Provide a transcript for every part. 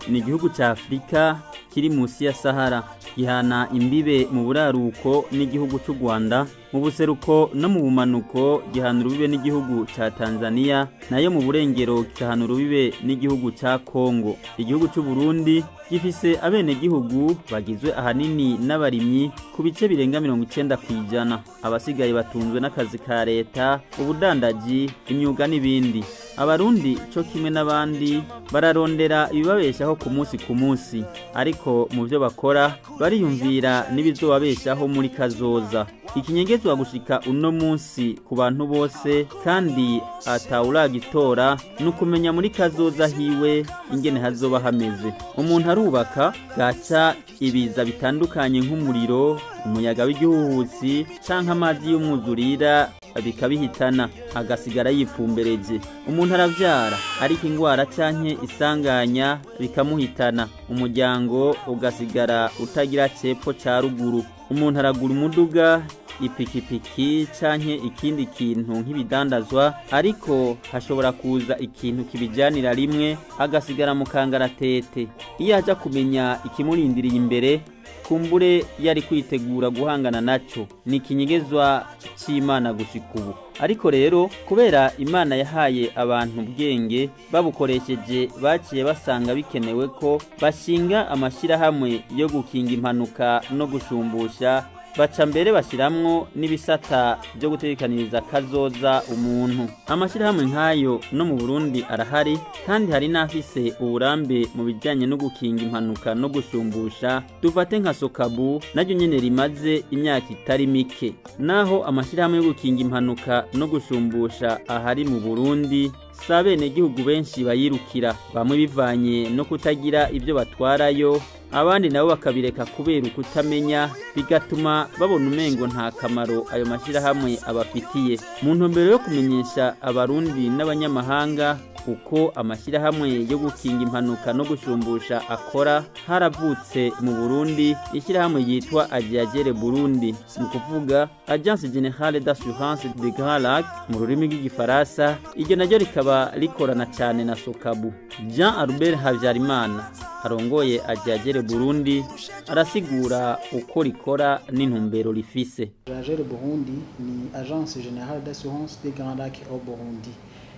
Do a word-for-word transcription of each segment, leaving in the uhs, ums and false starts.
ni igihugu ca Afrika kiri musi ya Sahara, gihana imbibe mu buraruko n'igihugu c'u Rwanda, mu buseruko no mu bumanuko gihana urubibe n'igihugu ca Tanzania, nayo mu burengero gihana urubibe n'igihugu ca Kongo. Igihugu c'u Burundi gifise abene gihugu bagizwe ahanini n'abarimyi ku bice birenga mirongo icenda kw'ijana, abasigaye batunzwe n'akazi ka leta, ubudandaji, imyuga n'ibindi. Abarundi co kimwe n'abandi bararondera ibibabeshaho ku munsi ku munsi, ariko mu byo bakora bariyumvira n'ibizobabeshaho muri kazoza. Ikinyegezwa gushika uno munsi ku bantu bose kandi atawuragitora nukumenya muri kazoza hiwe ingene hazoba hameze. Umuntu arubaka gaca ibiza bitandukanye nk'umuriro, umuyaga w'igihuhusi canke amazi y'umwuzurira bikabihitana agasigara yipfumbereje. Umuntu aravyara ariko ingwara canke isanganya bikamuhitana, umuryango ugasigara utagira cepfo ca ruguru. Umuntu aragura umuduga, ipikipiki canke ikindi kintu nk'ibidandazwa, ariko hashobora kuza ikintu kibijanira rimwe agasigara mu kangaratete. Iyo aja kumenya ikimurindiriye imbere, kumbure yari kwitegura guhangana naco. Ni ikinyegezwa c'Imana gushika ubu. Ariko rero kubera Imana yahaye abantu ubwenge babukoresheje, baciye basanga bikenewe ko bashinga amashirahamwe yo gukinga impanuka no gushumbusha, baca mbere bashiramwo n'ibisata byo gutekaniriza kazoza umuntu. Amashirahamwe nk'ayo no mu Burundi arahari, kandi hari n'afise uburambe mu bijanye no gukinga impanuka no gushumbusha. Dufate nka Sokabu naryo nyene rimaze imyaka itari mike. Naho amashirahamwe yo gukinga impanuka no gushumbusha ahari mu Burundi, sabene gihugu benshi bayirukira, bamwe bivanye no kutagira ibyo batwarayo, abandi nabo bakabireka kubera ukutamenya, bigatuma babona umengo nta kamaro ayo mashirahamwe abafitiye. Mu ntumbero yo kumenyesha abarundi n'abanyamahanga uko amashirahamwe yo gukinga impanuka no gushumbusha akora, haravutse mu Burundi ishirahamwe yitwa Agiagere Burundi, ni kuvuga Agence Générale d'Assurance des Grands Lacs mu rurimi rw'igifaransa. Iryo naryo rikaba rikorana cyane na Sokabu. Jean Albert Havyarimana arongoye Agiagere Burundi arasigura uko rikora n'intumbero rifise. Agiagere Burundi ni Agence Générale d'Assurance des Grands Lacs au Burundi.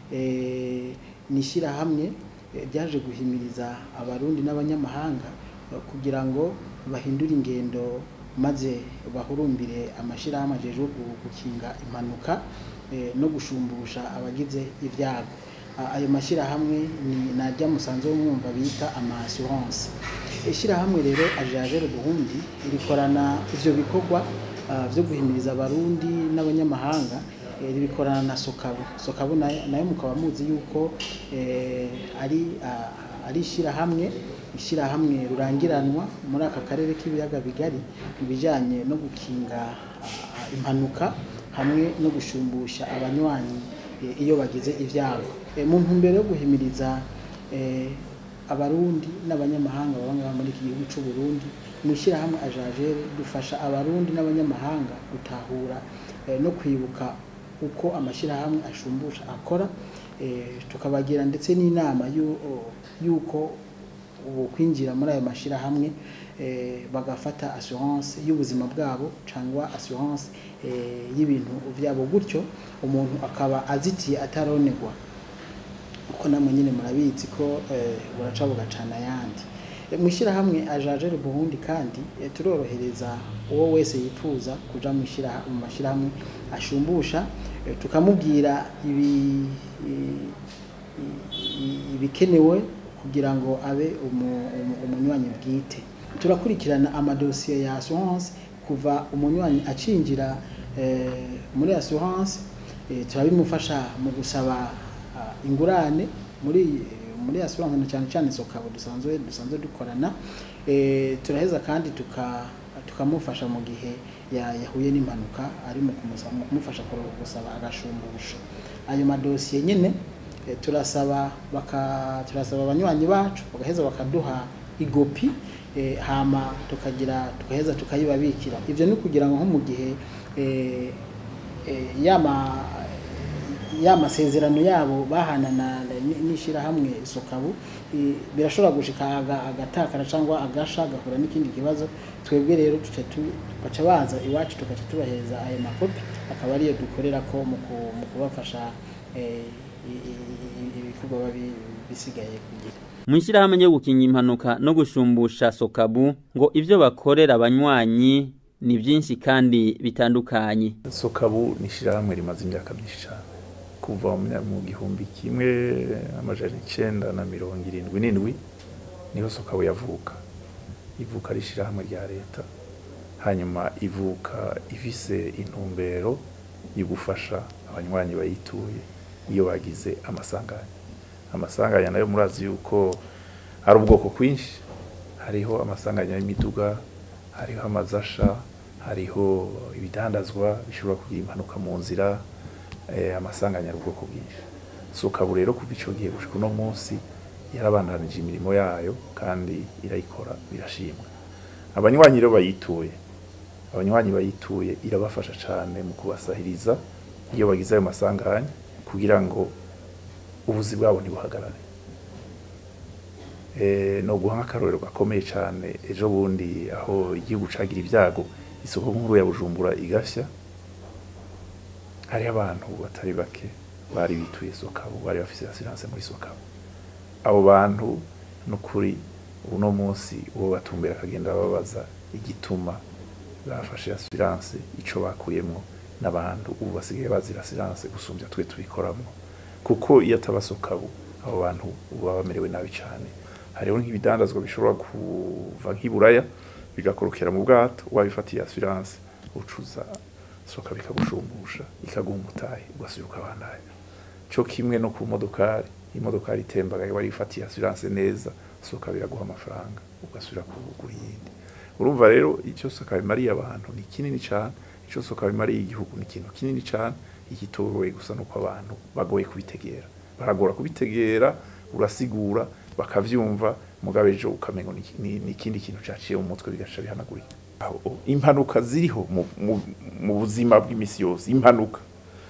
Eh, nishira hamwe byaje guhimiriza abarundi n'abanyamahanga kugira ngo bahindure ingendo, maze bahurumbire amashirahamwe ajeje gukinga impanuka no gushumbusha abagize ivyago. Ayo mashirahamwe ni narya musanzo mwumva bita ama assurance. Ishira hamwe rero Agiagere Burundi rikorana ivyo bikorwa vyo guhimiriza abarundi n'abanyamahanga, ribikorana na Sokabu. Sokabu nayo mukaba muzi yuko eh, ari uh, ari shira hamwe ishira hamwe rurangiranwa muri aka karere k'ibiyaga bigari ibijanye no gukinga uh, impanuka hamwe no gushumbusha abanywanyi eh, iyo bagize ivyago. Eh, mu ntumbero yo guhimiriza eh, abarundi n'abanyamahanga baba muri iki gihugu c'u Burundi, mu shira hamwe Agiagere dufasha abarundi n'abanyamahanga gutahura eh, no kwibuka uko amashirahamwe ashumbusha akora, eh, tukabagira ndetse n'inama yuko ubu kwinjira muri ayo mashirahamwe eh, bagafata assurance y'ubuzima bwabo cyangwa assurance eh, y'ibintu vyabo, gutyo umuntu akaba azitiye ataronegwa, uko namwe nyine murabizi ko eh, buraca bugacana yandi. Mwishira hamwe Agiagere Burundi kandi e, turorohereza uwo wese yifuza kuja mwishira mu mashira hamwe ashumbusha, e, tukamubwira ibi ibikenewe kugira ngo abe umunywanyi bwite. Turakurikirana amadosiye ya assurance kuva umunywanyi acinjira e, muri assurance, e, turabimufasha mu gusaba uh, ingurane muri muri assurance cyane cyane Sokabu dusanzwe dusanzwe dukorana. Eh, turaheza kandi tuka tukamufasha mu gihe yahuye n'impanuka ari mu kumufasha gusaba agashumbusho. Ayo madosiye nyene eh, turasaba baka turasaba abanywanyi bacu bagaheza bakaduha igopi, eh, hama tukagira tukaheza tukayibabikira. Ivyo ni kugira ngo nko mu gihe eh, eh, yama ya masezerano yabo bahanana nishira hamwe Sokabu birashobora gushika agatakara cyangwa agasha gakora n'ikindi kibazo twebwe rero tuca baza iwacu tugaca tubaheza ayo makopi akaba ariyo dukorera ko mu kubafasha ibikorwa babi bisigaye kugira Mwishira hamwe yo gukinga impanuka no gushumbusha Sokabu ngo ivyo bakorera abanywanyi ni byinshi kandi bitandukanye. Sokabu ni shirahamwe rimaze imyaka myinshi cyane kuva mu gihumbi kimwe amajana icenda na mirongo irindwi n'indwi niho Sokabu yavuka. Ivuka ari shirahamwe rya leta hanyuma ivuka ifise intumbero yo gufasha abanywanyi bayituye iyo bagize amasanganya. Amasanganya nayo murazi yuko ari ubwoko kwinshi, hariho amasanganya y'imiduga, hariho amazasha, hariho ibidandazwa bishobora kugira impanuka mu nzira, eh, amasanganya ari ubwoko bwinshi. Sokabu rero kuva ico gihe gushika no munsi yarabandanije imirimo yayo kandi irayikora birashimwa. Abanywanyi rero bayituye, abanywanyi bayituye irabafasha cyane mu kubasahiriza iyo bagize ayo masanganya kugira ngo ubuzi bwabo ntibuhagarare. Eh no guha akarorero gakomeye cyane ejo bundi aho igihugu cagira ibyago isoko nkuru ya Bujumbura igashya, hari abantu batari bake bari bituye Sokabu bari bafise assurance muri Sokabu. Abo bantu nukuri uno munsi uwo batumbera kagenda babaza igituma bafashe assurance ico bakuyemo n'abantu ubu basigaye bazira assurance gusumbya twe tubikoramo. Kuko iyo atabasokabu abo bantu baba bamerewe nabi cyane. Hariho nk'ibidandazwa bishobora kuva nk'iburaya bigakorokera mu bwato wabifatiye assurance ucuza soka bikagushumbusha ikaguha umutahe ugasubiruka abandaye. Cyo kimwe no ku modokari, imodokari itembaga wari ifatiye assurance neza soka biraguha amafaranga ugasubira kugura yindi. Urumva rero icyo soka bimariye abantu ni kinini cyane, icyo soka bimariye igihugu ni kintu kinini cyane. Ikitoroye gusa nuko abantu bagoye kubitegera, baragora kubitegera, urasigura bakavyumva mugabejo ukamengo ni kindi kintu cyaciye mu mutwe bigaca bihanagurika. Impanuka ziriho mu buzima bw'imisi yose, impanuka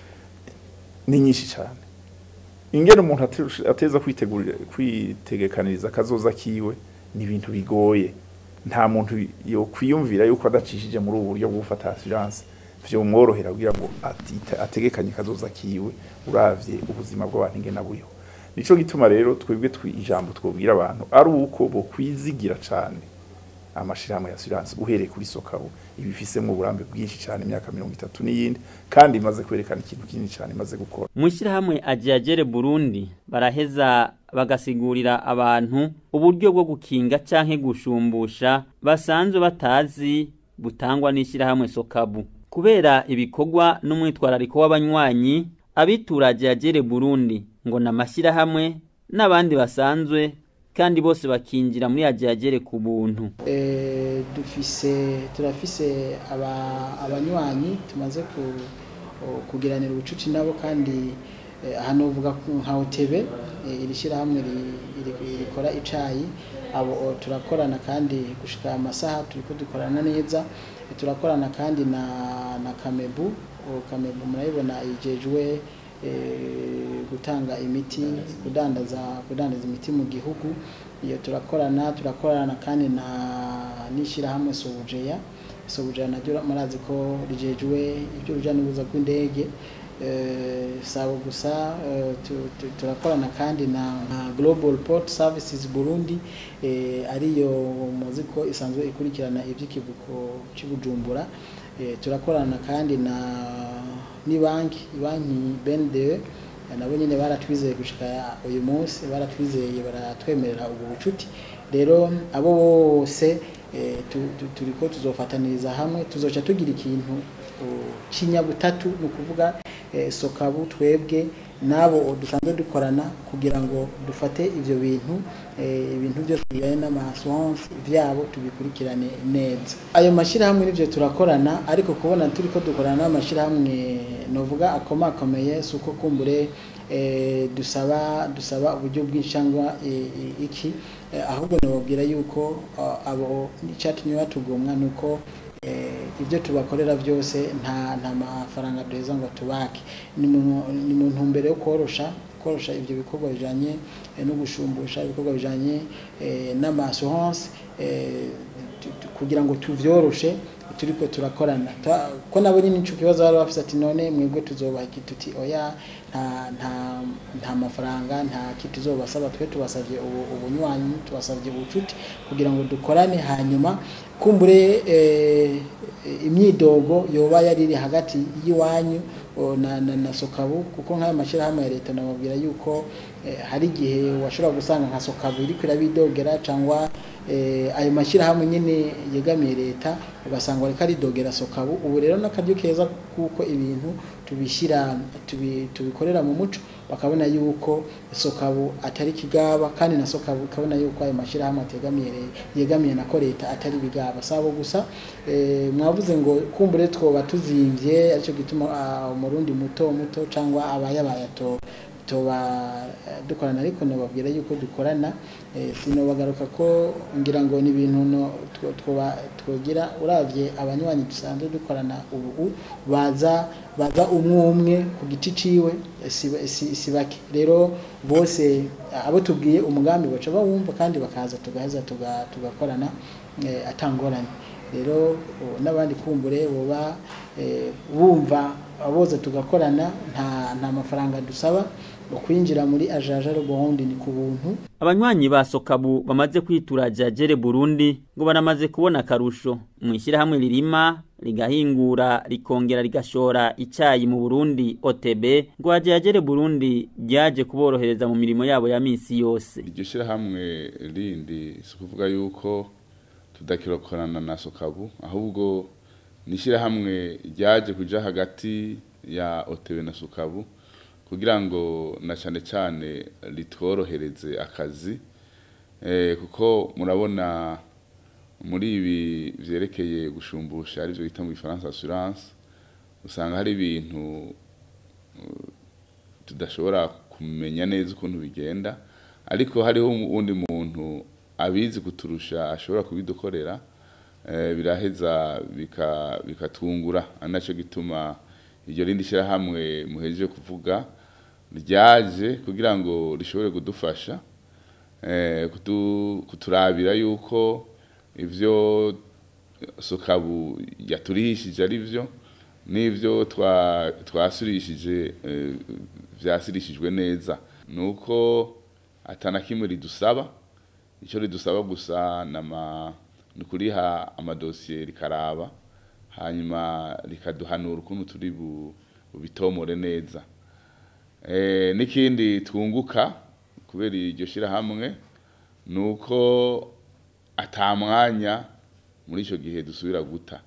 ni nyinshi cyane. Ingene umuntu ateza kwitegurira kwitegekaniriza kazoza kiwe ni ibintu bigoye. Nta muntu yo kwiyumvira yuko adacishije muri ubu buryo bwo gufata assurance vyo mworohera kugira ngo ategekanye kazoza kiwe uravye ubuzima bw'abantu ingena buriho. Nico gituma rero twebwe twijambo twobwira abantu ari uko bo kwizigira cyane amashirahamwe ya assurance uhereye kuri Sokabu ibifisemo uburambe bwinshi cyane imyaka mirongo itatu n'iyindi kandi imaze kwerekana ikintu kinini cyane imaze gukora. Mwishirahamwe Ajyagere Burundi baraheza bagasigurira abantu uburyo bwo gukinga canke gushumbusha basanzwe batazi butangwa n'ishirahamwe Sokabu. Kubera ibikorwa n'umwitwarariko w'abanywanyi abitura Ajyagere Burundi ngo namashyira hamwe n'abandi basanzwe kandi bose bakinjira muri Ajyagere ku buntu. Eh dufise turafise aba abanywanyi tumaze ku kugiranira ubucuti nabo kandi hano uvuga nka Otebe irishira hamwe rikora icayi abo turakorana kandi gushika amasaha turiko dukorana neza. Turakorana kandi na na Kamebu Kamebu murayibona ijejwe e, gutanga imiti kudandaza kudandaza imiti mu gihugu. Iyo turakorana turakorana kandi na nishira hamwe Sobujeya Sobujeya najyo murazi ko rijejwe ibyo bijana n'ubuza kw'indege. Eh sabo gusa turakorana kandi na Global Port Services Burundi eh ariyo muziko isanzwe ikurikirana ivy'ikivuko cy'Ubujumbura. Eh turakorana kandi na ni banki banki B N D nabo nyine baratwizeye gushika uyu munsi baratwizeye baratwemerera ubu bucuti. Rero abo bose turiko tuzofataniriza hamwe tuzoca tugira ikintu kinyabutatu no kuvuga Sokabu twebwe nabo dusanzwe dukorana kugira ngo dufate ivyo bintu ibintu byo bijyanye n'amasonse vyabo tubikurikirane neza. Ayo mashira hamwe n'ivyo turakorana ariko kubona turiko dukorana n'amashira hamwe novuga akomakomeye suko kumbure dusaba dusaba uburyo bw'inshangwa iki ahubwo nababwira yuko abo n'icatumye batugomwa nuko ibyo tubakorera byose nta nta mafaranga duheza ngo tubake ni mu ntumbero yo korosha korosha ibyo bikorwa bijanye no gushumbusha ibikorwa bijanye n'amaassurance kugira ngo tuvyoroshe turiko turakorana ko nabo nyine ico kibazo bari bafise ati none mwebwe tuzobaha iki tuti oya nta nta nta mafaranga nta kitu tuzobasaba twe tubasavye ubunywanyi tubasavye ubucuti kugira ngo dukorane hanyuma kumbure eh, imyidogo yoba yariri hagati yiwanyu na na, na Sokabu kuko nk'aya mashira hamwe ya leta nababwira yuko eh, hari gihe washobora gusanga nka Sokabu iri kwirabidogera cyangwa eh, ayo mashira hamwe nyine yegamiye leta ugasanga wari karidogera Sokabu ubu rero nakaryo keza kuko ibintu tubishira tubi, tubikorera mu muco bakabona yuko Sokabu atari kigaba kandi na Sokabu kabona yuko ayo mashira hamwe ategamiye yegamiye na ko leta atari bigaba sabo gusa eh, mwavuze ngo kumbure twoba tuzimvye aricyo gituma uh, umurundi muto muto cyangwa abayabaye to toba dukorana ariko nababwira yuko dukorana eh, sino bagaruka ko ngira ngo ni ibintu no twoba twogira uravye abanywanyi dusanzwe dukorana ubu baza baza umwe umwe ku giti ciwe sibake rero bose abo tubwiye umugambi baca bawumva kandi bakaza tugaheza tugakorana eh, atangoranye rero nabandi kumbure boba eh, bumva aboza tugakorana nta nta mafaranga dusaba kwinjira muri Ajajare Burundi ni ku buntu. Abanywanyi ba Sokabu bamaze kwitura Ajajare Burundi ngo baramaze kubona karusho mwishira hamwe ririma rigahingura rikongera rigashora icyayi mu Burundi O T B ngo Ajajare Burundi ryaje kuborohereza mu mirimo yabo ya misi yose. Iryo shira hamwe rindi sukuvuga yuko tudakirokorana na Sokabu ahubwo nishira hamwe ryaje kuja hagati ya O T B na Sokabu kugira ngo na cyane cyane litworohereze akazi eh kuko murabona muri ibi vyerekeye gushumbusha ari byo bita mu Faransa assurance usanga hari ibintu uh, tudashobora kumenya neza ukuntu bigenda ariko hariho undi muntu abizi kuturusha ashobora kubidukorera eh biraheza bika bikatungura anacho gituma iryo rindi shira hamwe muheje kuvuga ryaje kugira ngo rishobore kudufasha eh kutu, kuturabira yuko ivyo Sokabu yaturihishije ari byo nivyo twa twasurishije eh, vyasirishijwe neza nuko atana kimwe ridusaba ico ridusaba gusa nama nukuriha amadosiye rikaraba hanyuma rikaduhanura ukuntu turi bubitomore neza eh nikindi twunguka kubera iryo shira hamwe nuko atamwanya muri ico gihe dusubira guta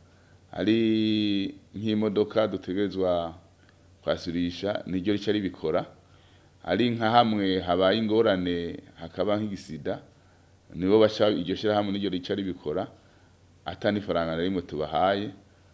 ari nk'imodoka dutegerezwa kwasurisha niryo rica ribikora ari nka hamwe habaye ingorane hakaba nk'igisida nibo bacha iryo shira hamwe niryo rica ribikora atani faranga na rimwe tubahaye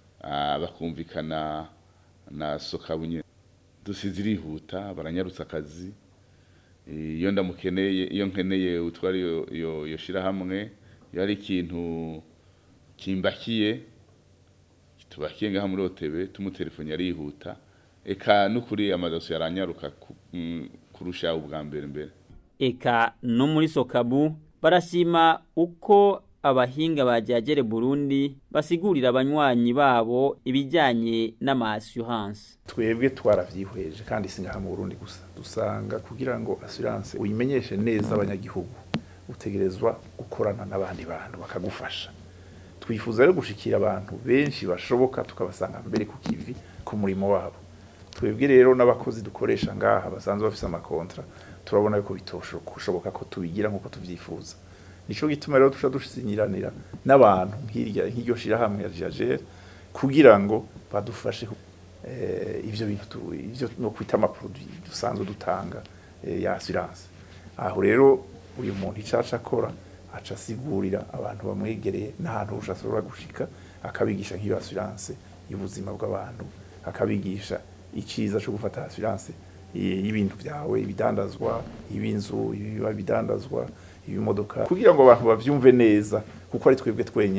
bakumvikana na Sokabu dusizirihuta baranyarutsa akazi iyo ndamukeneye iyo nkeneye utwari yo yoshira hamwe yari ikintu kimbakiye tubakiye ngaha muri O T B tumutelefone yari yihuta eka nukuri amadosi yaranyaruka kurusha ubwa mbere mbere eka no muri Sokabu barashima uko abahinga ba Ajajare Burundi basigurira abanywanyi babo ibijanye n'ama-assurance. Twebwe twaravyihweje kandi singaha mu Burundi gusa dusanga kugira ngo assurance uyimenyeshe neza abanyagihugu utegerezwa gukorana n'abandi bantu bakagufasha. Twifuza rero gushikira abantu benshi bashoboka tukabasanga mbere ku kivi ku murimo wabo. Twebwe rero n'abakozi dukoresha ngaha basanzwe bafise amakontra turabona yuko bitoshoboka ko tubigira nkuko tuvyifuza. Nico gituma rero tusha dusinyiranira n'abantu nk'irya nk'iryo shira hamwe ya Ajajare kugira ngo badufashe eh ivyo bintu ivyo no kwita ama produit dusanzwe dutanga eh, ya assurance. Aho rero uyu muntu icaca akora aca sigurira abantu bamwegereye n'ahantu ushobora gushika akabigisha nk'iyo assurance y'ubuzima bw'abantu akabigisha iciza cyo gufata assurance y'ibintu byawe ibidandazwa ibinzu ibiba bidandazwa ibimodoka kugira ngo abantu bavyumve neza kuko ari twebwe twenyene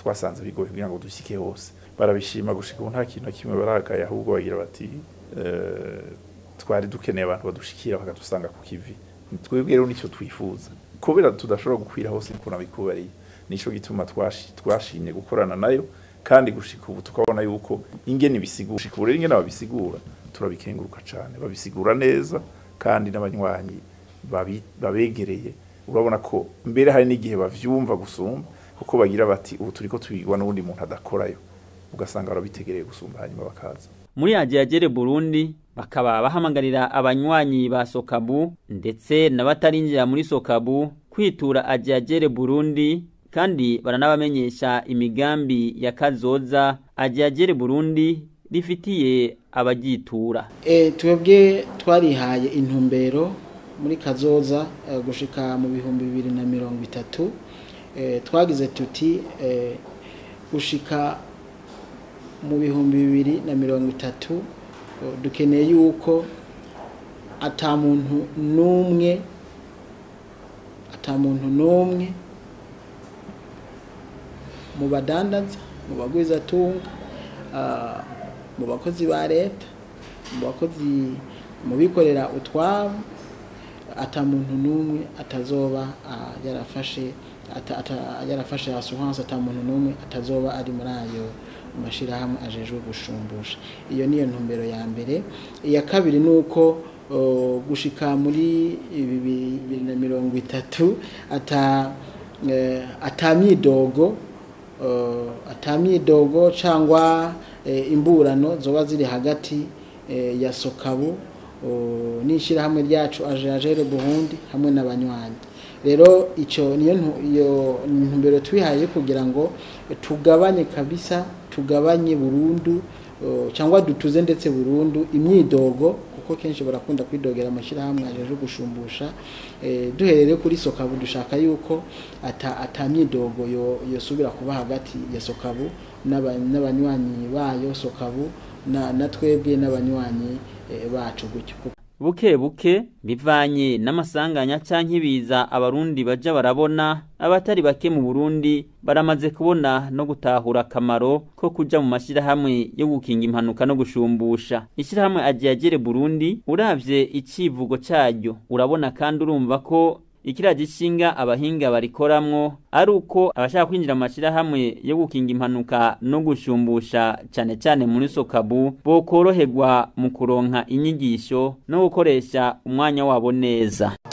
twasanze bigoye kugira ngo dushike hose barabishima gushika ubu nta kintu kimwe baragaye ahubwo bagira bati eh, twari dukeneye abantu badushikira bakadusanga ku kivi twebwe rero nicyo twifuza kubera tudashobora gukwira hose nko nabikubariye nico gituma twashimye gukorana nayo kandi gushika ubu tukabona yuko ingene bisigura gushika ingene babisigura turabikenguruka cyane babisigura neza kandi n'abanywanyi babegereye urabona ko mbere hari n'igihe bavyumva gusumba kuko bagira bati ubu turiko twigwa n'ubundi muntu adakorayo ugasanga barabitegereye gusumba hanyuma bakaza muri Ajyajere Burundi bakaba bahamagarira abanywanyi ba Sokabu ndetse n'abatarinjira muri Sokabu kwitura Ajyajere Burundi kandi baranabamenyesha imigambi ya kazoza Ajyajere Burundi rifitiye abagitura. E, twebwe twarihaye intumbero muri kazoza e, gushika mu bihumbi bibiri na mirongo itatu e, twagize tuti e, gushika mu bihumbi bibiri na mirongo itatu e, dukeneye yuko ata muntu numwe ata muntu numwe mu badandaza mu bagwiza tunga uh, mu bakozi ba leta mu bakozi mu bikorera utwabo ata muntu numwe atazoba uh, yarafashe ata, ata, yarafashe assurance ata muntu numwe atazoba ari muri ayo mashirahamwe ajejwe gushumbusha. Iyo niyo ntumbero ya mbere. Iya kabiri nuko uh, gushika muri bibiri na mirongo itatu ata uh, atamyidogo Uh, atamyidogo cyangwa uh, imburano zoba ziri hagati uh, ya Sokabu uh, n'ishirahamwe ryacu Ajyajere Burundi hamwe n'abanywanyi. Rero ico niyo iyo ntumbero twihaye kugira ngo tugabanye kabisa tugabanye burundu uh, cyangwa dutuze ndetse burundu imyidogo kuko kenshi barakunda kwidogera amashirahamwe ajeje gushumbusha eh, duherere kuri Sokabu dushaka yuko ata atamyidogo yo yosubira kuba hagati ya Sokabu n'abanywanyi bayo Sokabu na natwebwe n'abanywanyi eh, bacu gutyo. Buke buke bivanye n'amasanganya canke ibiza abarundi baja barabona abatari bake mu Burundi baramaze kubona no gutahura akamaro ko kuja mu mashirahamwe yo gukinga impanuka no gushumbusha. Ishirahamwe Ajyajere Burundi uravye icivugo caryo urabona kandi urumva ko ikiragishinga abahinga barikoramwo ari uko abashaka kwinjira mu mashirahamwe yo gukinga impanuka no gushumbusha cyane cyane muri Sokabu bo koroherwa mu kuronka inyigisho no gukoresha umwanya wabo neza.